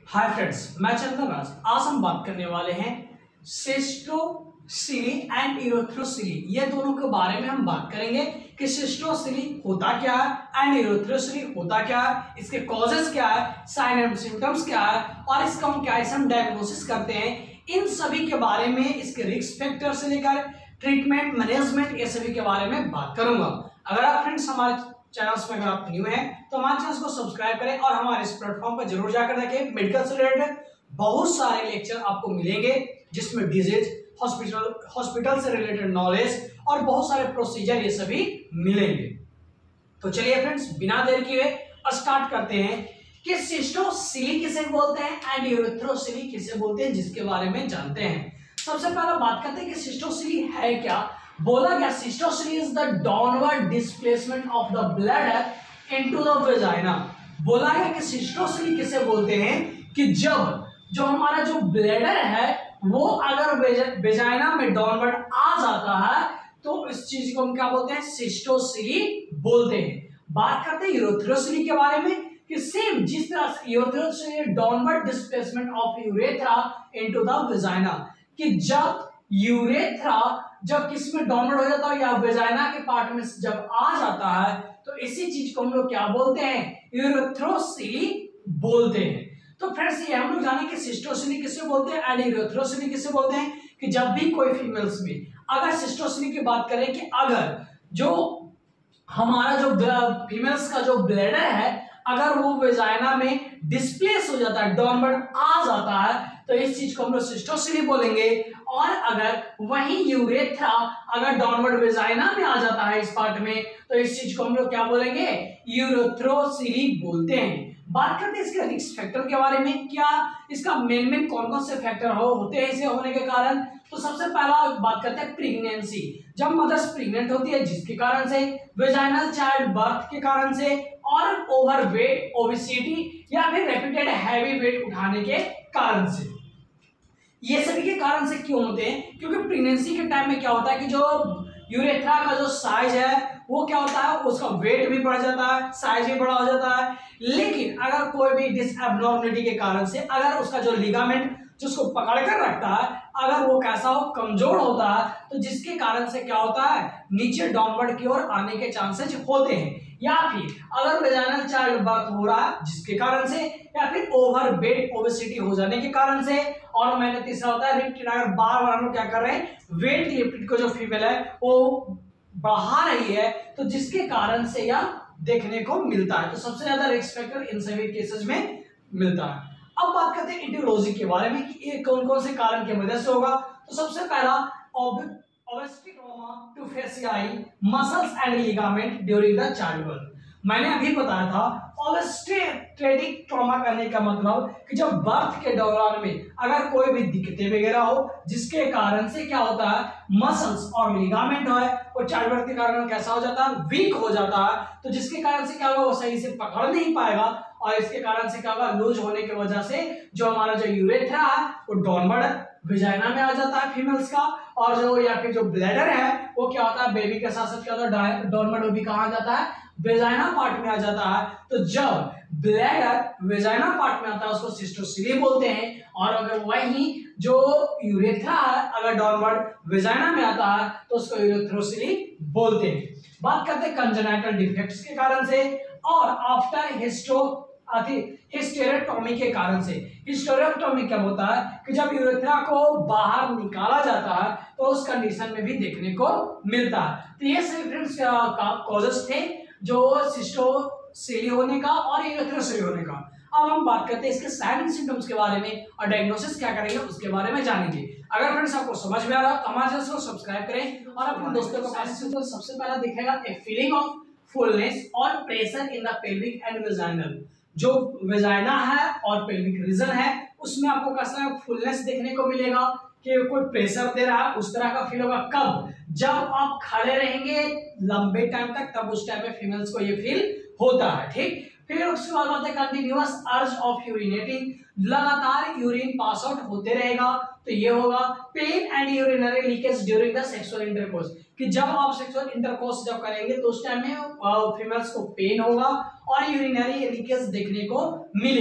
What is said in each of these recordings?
Hi friends, मैं चंदन राज। आज हम बात करने वाले हैं सिस्टोसिली एंड इरेथ्रोसिली। ये दोनों के बारे में हम बात करेंगे कि सिस्टोसिली होता क्या है एंड इरेथ्रोसिली होता क्या है, इसके कॉजेस क्या है, साइन एंड सिम्टम्स क्या है और इसका हम कैसे हम डायग्नोसिस करते हैं। इन सभी के बारे में, इसके रिस्क फैक्टर से लेकर ट्रीटमेंट, मैनेजमेंट, ये सभी के बारे में बात करूंगा। अगर आप फ्रेंड्स हमारे चैनल्स में अगर आप न्यू हैं तो हमारे चैनल को सब्सक्राइब करें और हमारे इस प्लेटफॉर्म पर जरूर जाकर देखें। मेडिकल से रिलेटेड बहुत सारे लेक्चर आपको मिलेंगे जिसमें डिजीज, हॉस्पिटल से रिलेटेड नॉलेज और बहुत सारे प्रोसीजर ये सभी मिलेंगे। तो चलिए फ्रेंड्स, बिना देर किए स्टार्ट करते हैं कि सिस्टोसिली किसे बोलते हैं एंड इरेथ्रोसिली किसे बोलते हैं, जिसके बारे में जानते हैं। सबसे पहले बात करते हैं कि सिस्टोसिली है क्या। बोला गया cystocele is the downward displacement of the bladder into the vagina. बोला गया कि सिस्टोसिली किसे बोलते हैं कि जब जो हमारा जो ब्लैडर है वो अगर वेजाइना में डाउनवर्ड आ जाता है तो इस चीज को हम क्या बोलते हैं, सिस्टोसिली बोलते हैं। बात करते हैं यूरेथ्रोसिली के बारे में कि सेम जिस तरह से urethrocele downward displacement of urethra into the vagina, कि जब यूरेथ्रा जब किस में डाउनवर्ड हो जाता है या वेजाइना के पार्ट में जब आ जाता है तो इसी चीज को हम लोग क्या बोलते हैं, यूरेथ्रोसिली बोलते हैं। तो फ्रेंड्स, ये हम लोग जाने कि सिस्टोसिली किसे बोलते हैं एंड यूरेथ्रोसिली किसे बोलते हैं कि जब भी कोई फीमेल्स में अगर सिस्टोसिली की बात करें कि अगर जो हमारा जो फीमेल्स का जो ब्लैडर है अगर वो वेजाइना में डिस्प्लेस हो जाता है, डाउनवर्ड आ जाता है, तो इस चीज को हम लोग सिस्टोसिली बोलेंगे। और अगर वही यूरेथ्रा अगर डाउनवर्ड वेजाइना में आ जाता है इस पार्ट में, तो इस चीज को हम लोग क्या बोलेंगे, यूरेथ्रोसिली बोलते हैं। बात करते हैं इसके रिस्क फैक्टर के बारे में, क्या इसका मेन कौन कौन से फैक्टर होते हैं इसे होने के कारण। तो सबसे पहला बात करते हैं प्रेगनेंसी। जब मदर्स प्रेग्नेंट होती है जिसके कारण से, वेजाइनल चाइल्ड बर्थ के कारण से, और ओवरवेट, ओबेसिटी या फिर रिपीटेड हैवी वेट उठाने के कारण से। ये सभी के कारण से क्यों होते हैं, क्योंकि प्रेगनेंसी के टाइम में क्या होता है कि जो यूरेथ्रा का जो साइज है वो क्या होता है, उसका वेट भी बढ़ जाता है, साइज भी बड़ा हो जाता है। लेकिन अगर कोई भी डिसएब्नॉर्मलिटी के कारण से अगर उसका जो लिगामेंट जिसको पकड़ कर रखता है अगर वो कैसा हो, कमजोर होता है, तो जिसके कारण से क्या होता है, नीचे डाउनवर्ड की ओर आने के चांसेस होते हैं। या फिर अगर वेजाइनल चाइल्ड बर्थ हो रहा है जिसके कारण से, या फिर ओवरवेट, ओबेसिटी हो जाने के कारण से, और मैंने तीसरा होता है लिफ्ट। अगर बार बार हम लोग क्या कर रहे हैं, वेट लिफ्ट को जो फीमेल है वो बढ़ा रही है, तो जिसके कारण से यह देखने को मिलता है। तो सबसे ज्यादा रिस्क फैक्टर इन सभी केसेस में मिलता है। अब बात करते हैं एटियोलॉजी के बारे में कि ये कौन कौन से कारण की वजह से होगा। तो सबसे पहला obesity trauma to fascial muscles and ligament during the childbirth. मैंने अभी बताया था ओबेस्ट्रेटिक ट्रॉमा करने का मतलब कि जब बर्थ के दौरान में अगर कोई भी दिक्कतें वगैरह हो जिसके कारण से क्या होता है, मसल्स और लिगामेंट है वो चाइल्डबर्थ के कारण कैसा हो जाता है, वीक हो जाता है। तो जिसके कारण से क्या होगा, वो सही से पकड़ नहीं पाएगा और इसके कारण से क्या होगा, लूज होने की वजह से जो हमारा जो यूरेथ्रा है वो डाउनवर्ड वेजाइना में आ जाता है फीमेल्स का, और जो या फिर जो ब्लैडर है वो क्या होता है, बेबी के साथ साथ क्या होता है, डाउनवर्ड वो भी कहाँ जाता है, वेजाइना पार्ट में आ जाता है। तो जब ब्लैडर वेजाइना पार्ट में आता है उसको सिस्टोसिली बोलते हैं, और अगर वही जो यूरेथ्रा है अगर डाउनवर्ड वेजाइना में आता है तो उसको यूरेथ्रोसिली बोलते हैं। बात करते हैं कंजेनाइटल डिफेक्ट्स के कारण से और आफ्टर हिस्टेरेक्टोमी के कारण से। हिस्टेरेक्टोमी क्या होता है कि जब यूरेथ्रा को बाहर निकाला जाता है तो उस कंडीशन में भी देखने को मिलता है। तो ये सभी फ्रेंड्स कॉजेस थे जो सिस्टोसिली होने का और यूरेथ्रोसिली होने का। अब हम बात करते हैं इसके साइन एंड सिम्टम्स के बारे में और डायग्नोसिस क्या करेंगे उसके बारे में जानेंगे। अगर फ्रेंड्स आपको समझ में आ रहा तो हमारे चैनल को सब्सक्राइब करें और अपने दोस्तों को तो सबसे पहला दिखेगा ए फीलिंग ऑफ फुलनेस और pressure in the pelvic and vaginal. जो वेजाइना है और पेल्विक रीजन है उसमें आपको कैसा फुलनेस देखने को मिलेगा कि कोई प्रेशर दे रहा है, उस तरह का फील होगा। कब, जब आप खड़े रहेंगे लंबे टाइम तक, तब उस टाइम में फीमेल्स को ये फील होता है। ठीक, फिर उसके बाद होता है कंटिन्यूअस अर्ज ऑफ यूरिनेटिंग, लगातार यूरिन पास आउट होते रहेगा। तो ये होगा pain and urinary leakage during the sexual intercourse, कि जब आप सेक्सुअल इंटरकोर्स जब करेंगे तो उस टाइम में फीमेल्स को पेन होगा और यूरिनरी लीकेज देखने को मिलेगा।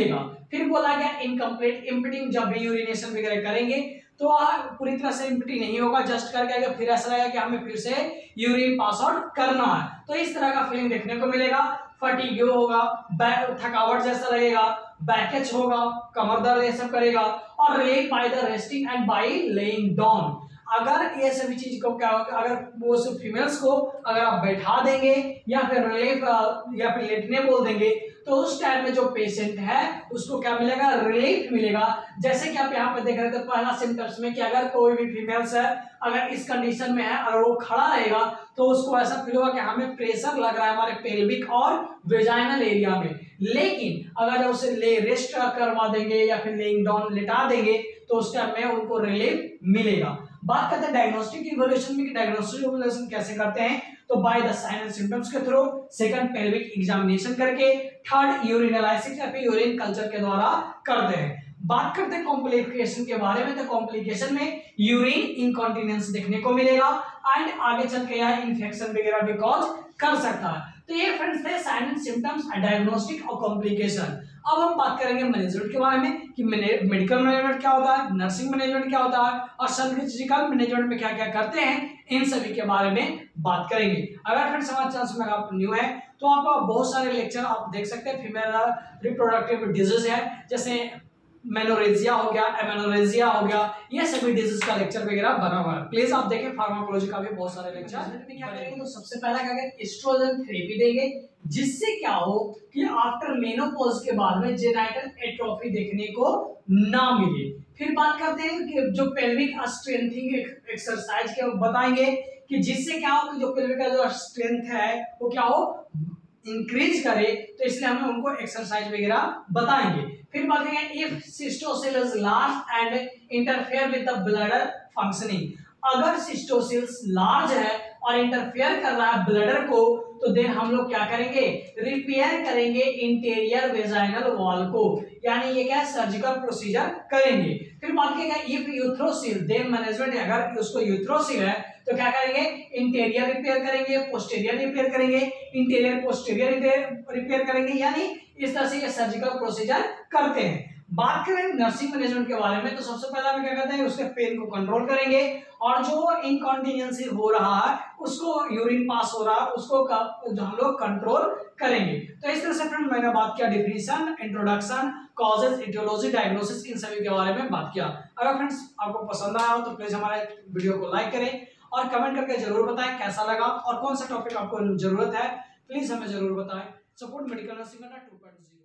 फिर बोला गया इनकम्प्लीट एम्प्टी, जब भी यूरिनेशन वगैरह करेंगे तो पूरी तरह से एम्प्टी नहीं होगा, जस्ट करके आगे फिर ऐसा लगेगा कि हमें फिर से यूरिन पास आउट करना है। तो इस तरह का फीलिंग देखने को मिलेगा। फटीग होगा, थकावट जैसा लगेगा, बैकेज होगा, कमर दर्द ये सब करेगा, और relief by the resting and by lying down. अगर ये सभी चीज को क्या होगा, अगर वो सब फीमेल्स को अगर आप बैठा देंगे या फिर रिलीफ या फिर लेटने बोल देंगे तो उस टाइम में जो पेशेंट है उसको क्या मिलेगा, रिलीफ मिलेगा। जैसे कि आप यहाँ पे देख रहे थे पहला सिम्टम्स में कि अगर कोई भी फीमेल्स है अगर इस कंडीशन में है, अगर वो खड़ा रहेगा तो उसको ऐसा फील होगा कि हमें प्रेशर लग रहा है हमारे पेल्विक और वेजाइनल एरिया में। लेकिन अगर उसे रेस्ट करवा देंगे या फिर लेइंग डाउन लेटा देंगे तो उस टाइम में उनको रिलीफ मिलेगा। बात करते हैं डायग्नोस्टिक इवोल्यूशन में कि डायग्नोस्टिक इवोल्यूशन कैसे करते हैं, तो by the sign and symptoms के थ्रू, सेकंड पेल्विक एग्जामिनेशन करके, थर्ड यूरिनलाइसिस या फिर यूरिन कल्चर के द्वारा करते हैं। बात करते हैं कॉम्प्लिकेशन के बारे में, तो कॉम्प्लिकेशन में यूरिन इनकॉन्टिनेंस देखने को मिलेगा एंड आगे चल के यह इन्फेक्शन वगैरह भी कॉज कर सकता है। तो ये फ्रेंड्स थे साइन एंड सिम्टम्स, डायग्नोस्टिक और कॉम्प्लिकेशन। अब हम बात करेंगे मैनेजमेंट के बारे में कि मेडिकल मैनेजमेंट क्या होता है, नर्सिंग मैनेजमेंट क्या होता है और सर्जिकल मैनेजमेंट में क्या क्या करते हैं, इन सभी के बारे में बात करेंगे। अगर फ्रेंड्स हमारे चैनल में आप न्यू है तो आप बहुत सारे लेक्चर आप देख सकते हैं। फीमेल रिप्रोडक्टिव डिजीज है जैसे मेनोरेजिया हो गया, एमेनोरेजिया हो गया, ये सभी डिजीज का लेक्चर वगैरह बना हुआ है, प्लीज आप देखें। फार्माकोलॉजी का भी बहुत सारे लेक्चर क्या करेंगे, तो सबसे पहला क्या करेंगे, एस्ट्रोजन थेरेपी देंगे, जिससे क्या हो कि आफ्टर मेनोपॉज के बाद में जेनाइटल एट्रोफी देखने को ना मिले। फिर बात करते हैं कि जो पेल्विक स्ट्रेंथिंग एक्सरसाइज के बताएंगे कि जिससे क्या हो कि जो पेल्विक का जो स्ट्रेंथ है वो क्या हो इंक्रीज करे, तो इसलिए हमें उनको एक्सरसाइज वगैरह बताएंगे। फिर बात करेंगे if cystocele is large and interfere with the bladder functioning, अगर सिस्टोसिल्स लार्ज है और इंटरफेयर कर रहा है ब्लडर को तो देन हम लोग क्या करेंगे, रिपेयर करेंगे इंटीरियर वेजाइनल वॉल को, यानी ये क्या सर्जिकल प्रोसीजर करेंगे। फिर बात करेंगे इफ यूथ्रोसिल देन मैनेजमेंट, अगर उसको यूथ्रोसिल है तो क्या करेंगे, इंटीरियर रिपेयर करेंगे, पोस्टीरियर रिपेयर करेंगे, इंटीरियर पोस्टीरियर रिपेयर करेंगे, यानी इस तरह से ये सर्जिकल प्रोसीजर करते हैं। बात करें नर्सिंग मैनेजमेंट के बारे में तो सबसे पहले हम क्या करते हैं, उसके पेन को कंट्रोल करेंगे और जो इनकॉन्टिनेंसी हो रहा है उसको यूरिन पास हो रहा है उसको जो हम लोग कंट्रोल करेंगे। तो इस तरह से फ्रेंड मैंने बात किया definition, introduction, causes, aetiology, diagnosis, इन सभी के बारे में बात किया। अगर फ्रेंड्स आपको पसंद आया हो तो प्लीज हमारे वीडियो को लाइक करें और कमेंट करके जरूर बताएं कैसा लगा और कौन सा टॉपिक आपको जरूरत है, प्लीज हमें जरूर बताएं। Support medical nursing 2.0।